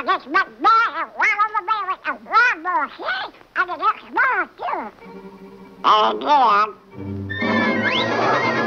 this big bear and one over there with a lawnmower, see? And it looks small, too. And again.